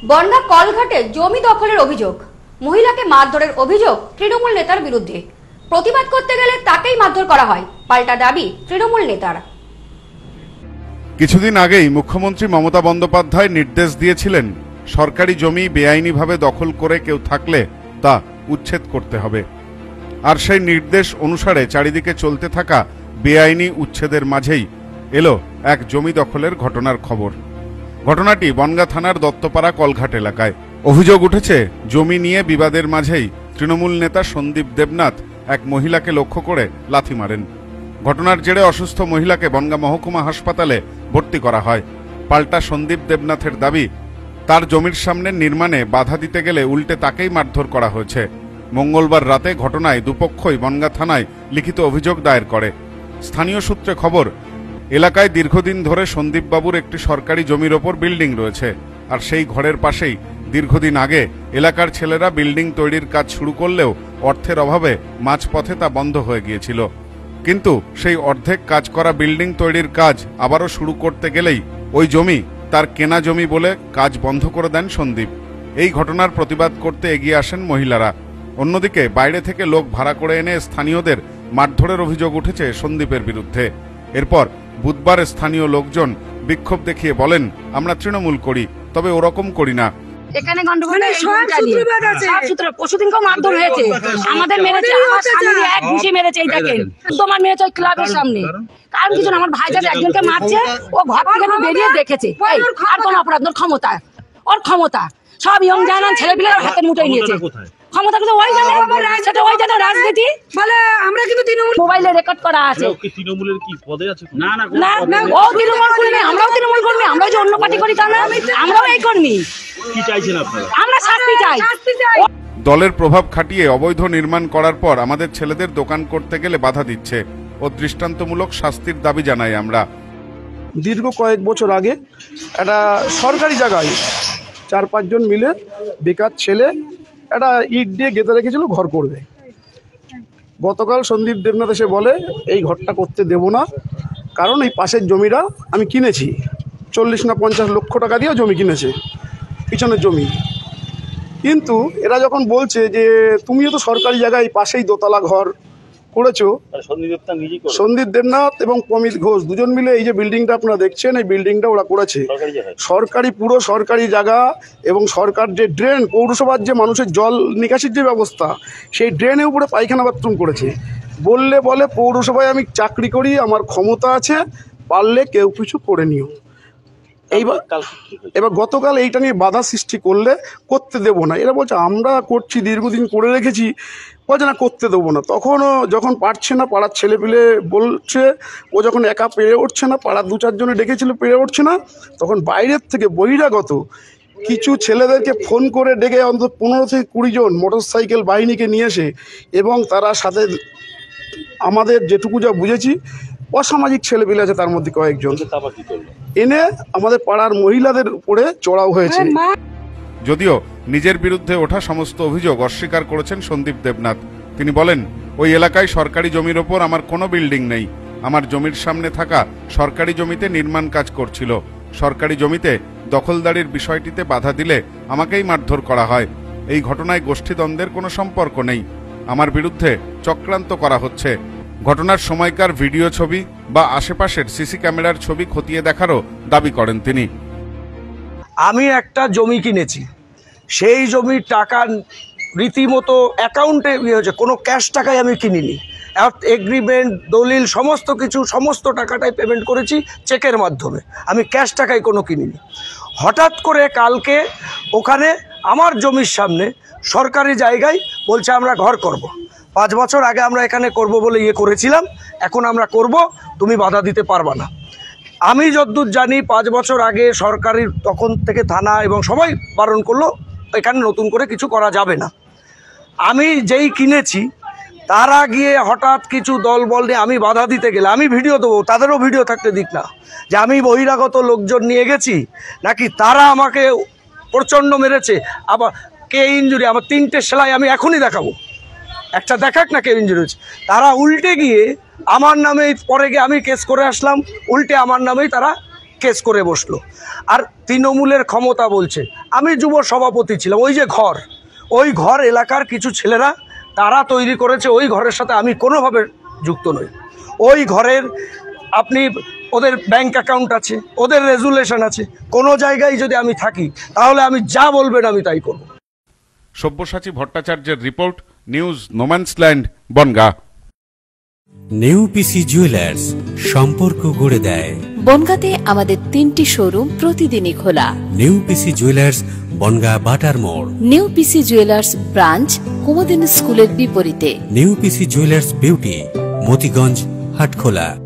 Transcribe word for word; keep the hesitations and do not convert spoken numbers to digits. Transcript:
বনগাঁ কলঘাটে জমি দখলের অভিযোগ, মহিলাকে মারধরের অভিযোগ তৃণমূল নেতার বিরুদ্ধে। প্রতিবাদ করতে গেলে তাকেই মারধর করা হয়, পাল্টা দাবি তৃণমূল নেতার। কিছুদিন আগেই মুখ্যমন্ত্রী মমতা বন্দ্যোপাধ্যায় নির্দেশ দিয়েছিলেন সরকারি জমি বেআইনিভাবে দখল করে কেউ থাকলে তা উচ্ছেদ করতে হবে। আর সেই নির্দেশ অনুসারে চারিদিকে চলতে থাকা বেআইনি উচ্ছেদের মাঝেই এলো এক জমি দখলের ঘটনার খবর। ঘটনাটি বনগাঁ থানার দত্তপাড়া কলঘাট এলাকায়। অভিযোগ উঠেছে, জমি নিয়ে বিবাদের মাঝেই তৃণমূল নেতা সন্দীপ দেবনাথ এক মহিলাকে লক্ষ্য করে লাথি মারেন। ঘটনার জেরে অসুস্থ মহিলাকে বনগাঁ মহকুমা হাসপাতালে ভর্তি করা হয়। পাল্টা সন্দীপ দেবনাথের দাবি, তার জমির সামনে নির্মাণে বাধা দিতে গেলে উল্টে তাকেই মারধর করা হয়েছে। মঙ্গলবার রাতে ঘটনায় দুপক্ষই বনগাঁ থানায় লিখিত অভিযোগ দায়ের করে। স্থানীয় সূত্রে খবর, এলাকায় দীর্ঘদিন ধরে সন্দীপ বাবুর একটি সরকারি জমির ওপর বিল্ডিং রয়েছে, আর সেই ঘরের পাশেই দীর্ঘদিন আগে এলাকার ছেলেরা বিল্ডিং তৈরির কাজ শুরু করলেও অর্থের অভাবে মাঝপথে তা বন্ধ হয়ে গিয়েছিল। কিন্তু সেই অর্ধেক কাজ করা বিল্ডিং তৈরির কাজ আবারও শুরু করতে গেলেই ওই জমি তার কেনা জমি বলে কাজ বন্ধ করে দেন সন্দীপ। এই ঘটনার প্রতিবাদ করতে এগিয়ে আসেন মহিলারা। অন্যদিকে বাইরে থেকে লোক ভাড়া করে এনে স্থানীয়দের মারধরের অভিযোগ উঠেছে সন্দীপের বিরুদ্ধে। এরপর বুধবার স্থানীয় লোকজন বিক্ষোভ দেখিয়ে বলেন, আমরা তৃণমূল করি, তবে ওরকম করি না। এখানে গন্ডগোল পরশুদিনকেও মারধর হয়েছে, আমাদের মেরেছে, আমার স্বামী এক ঘুষি মেরেছে। এই দেখেন তোমার মেরেছে ওই ক্লাবের সামনে, কারণ কিছু না, আমার ভাই যাতে একজনকে মারছে, ও ঘর থেকে বেরিয়ে দেখেছে। আর কোন অপরাধ, ওর ক্ষমতা, ওর ক্ষমতা সব ইয়ং জানান ছেলে পিলের হাতের মুঠোয় নিয়েছে। ক্ষমতা কিন্তু ওই জানে, সেটা ওই জানে রাজনীতি বলে। আমরা কিন্তু তৃণমূল মোবাইলে রেকর্ড করা আছে। তৃণমূলের কি পদে আছে? না না, ও তৃণমূল কর্মী, আমরাও তৃণমূল কর্মী, আমরাও যে অন্য পার্টি করি তা না, আমরাও এই কর্মী। কি চাইছেন আপনারা? আমরা শাস্তি চাই। দলের প্রভাব খাটিয়ে অবৈধ নির্মাণ করার পর আমাদের ছেলেদের দোকান করতে গেলে বাধা দিচ্ছে ও দৃষ্টান্তমূলক শাস্তির দাবি জানাই আমরা। দীর্ঘ কয়েক বছর আগে একটা সরকারি জায়গায় চার পাঁচজন মিলে বেকার ছেলে একটা ইট দিয়ে গেঁথে রেখেছিল ঘর করবে। গতকাল সন্দীপ দেবনাথ এসে বলে, এই ঘরটা করতে দেব না, কারণ এই পাশের জমিটা আমি কিনেছি, চল্লিশ না পঞ্চাশ লক্ষ টাকা দিয়েও জমি কিনেছে, পিছনের জমি। কিন্তু এরা যখন বলছে যে তুমিও তো সরকারি জায়গায় পাশেই দোতলা ঘর করেছো, সন্দীপ দেবনাথ এবং প্রমিত ঘোষ দুজন মিলে এই যে বিল্ডিংটা আপনারা দেখছেন, এই বিল্ডিংটা ওরা করেছে সরকারি, পুরো সরকারি জায়গা। এবং সরকার যে ড্রেন, পৌরসভার যে মানুষের জল নিকাশির যে ব্যবস্থা, সেই ড্রেনের উপরে পায়খানা বাথরুম করেছে। বললে বলে পৌরসভায় আমি চাকরি করি, আমার ক্ষমতা আছে, পারলে কেউ কিছু করে নিও। এইবার এবার গতকাল এইটা নিয়ে বাধা সৃষ্টি করলে করতে দেবো না। এরা বলছে আমরা করছি, দীর্ঘদিন করে রেখেছি, বলছে না করতে দেবো না। তখনও যখন পারছে না, পাড়ার ছেলেপিলে বলছে, ও যখন একা পেরে উঠছে না, পাড়ার দু চারজনে ডেকেছিল, পেরে উঠছে না, তখন বাইরের থেকে বহিরাগত কিছু ছেলেদেরকে ফোন করে ডেকে অন্তত পনেরো থেকে কুড়ি জন মোটর সাইকেল বাহিনীকে নিয়ে এসে, এবং তারা সাথে আমাদের যেটুকু যা বুঝেছি অসামাজিক ছেলেপিলে আছে, তার মধ্যে কয়েকজন এনে আমাদের পাড়ার মহিলাদের উপরে চড়াও হয়েছে। যদিও নিজের বিরুদ্ধে ওঠা সমস্ত অভিযোগ অস্বীকার করেছেন সন্দীপ দেবনাথ। তিনি বলেন, ওই এলাকায় সরকারি জমির ওপর আমার কোনো বিল্ডিং নেই। আমার জমির সামনে থাকা সরকারি জমিতে নির্মাণ কাজ করছিল। সরকারি জমিতে দখলদারির বিষয়টিতে বাধা দিলে আমাকেই মারধর করা হয়। এই ঘটনায় গোষ্ঠীদ্বন্দ্বের কোনো সম্পর্ক নেই। আমার বিরুদ্ধে চক্রান্ত করা হচ্ছে। ঘটনার সময়কার ভিডিও ছবি বা আশেপাশের সিসি ক্যামেরার ছবি খতিয়ে দেখারও দাবি করেন তিনি। আমি একটা জমি কিনেছি, সেই জমির টাকা রীতিমতো অ্যাকাউন্টে ইয়ে হয়েছে, কোনো ক্যাশ টাকায় আমি কিনিনি। এগ্রিমেন্ট, দলিল, সমস্ত কিছু, সমস্ত টাকাটাই পেমেন্ট করেছি চেকের মাধ্যমে, আমি ক্যাশ টাকায় কোনো কিনিনি। হঠাৎ করে কালকে ওখানে আমার জমির সামনে সরকারি জায়গায় বলছে আমরা ঘর করব। পাঁচ বছর আগে আমরা এখানে করব বলে ইয়ে করেছিলাম, এখন আমরা করব, তুমি বাধা দিতে পারবা না। আমি যতদূর জানি পাঁচ বছর আগে সরকারি, তখন থেকে থানা এবং সবাই বারণ করলো এখানে নতুন করে কিছু করা যাবে না। আমি যেই কিনেছি তারা গিয়ে হঠাৎ কিছু দল বল নিয়ে আমি বাধা দিতে গেলে, আমি ভিডিও দেবো, তাদেরও ভিডিও থাকতে দিক না, যে আমি বহিরাগত লোকজন নিয়ে গেছি নাকি তারা আমাকে প্রচণ্ড মেরেছে। আবার কে ইঞ্জুরি, আমার তিনটে সেলাই আমি এখনই দেখাবো, একটা দেখাক না কে ইঞ্জুরি হয়েছে। তারা উল্টে গিয়ে আমার নামে, পরে গিয়ে আমি কেস করে আসলাম, উল্টে আমার নামেই তারা কেস করে বসলো। আর তৃণমূলের ক্ষমতা বলছে, আমি যুব সভাপতি ছিলাম, ওই যে ঘর, ওই ঘর এলাকার কিছু ছেলেরা তারা তৈরি করেছে, ওই ঘরের সাথে আমি কোনোভাবে যুক্ত নই। ওই ঘরের আপনি ওদের ব্যাংক অ্যাকাউন্ট আছে, ওদের রেজুলেশন আছে, কোনো জায়গায় যদি আমি থাকি তাহলে আমি যা বলবেন আমি তাই করব। সব্যসাচী ভট্টাচার্যের রিপোর্ট, নিউজ নোম্যান্সল্যান্ড, বনগাঁ। নেউপিসি জুয়েলার্স, সম্পর্ক গড়ে দেয়। বনগাঁতে আমাদের তিনটি শোরুম প্রতিদিনই খোলা। নেউপিসি জুয়েলার্স, বনগাঁ বাটার মোড়। নেউপিসি জুয়েলার্স ব্রাঞ্চ কুমুদিনী স্কুলের বিপরীতে। নেউপিসি জুয়েলার্স বিউটি, মতিগঞ্জ, হাটখোলা।